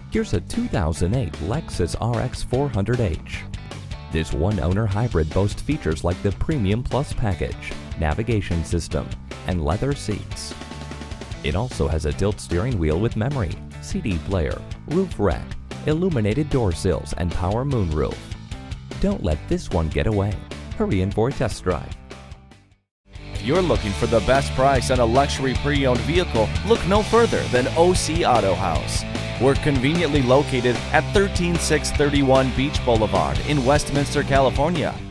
Here's a 2008 Lexus RX 400h. This one-owner hybrid boasts features like the Premium Plus package, navigation system, and leather seats. It also has a tilt steering wheel with memory, CD player, roof rack, illuminated door sills, and power moonroof. Don't let this one get away. Hurry in for a test drive. If you're looking for the best price on a luxury pre-owned vehicle, look no further than OC Autohaus. We're conveniently located at 13631 Beach Boulevard in Westminster, California.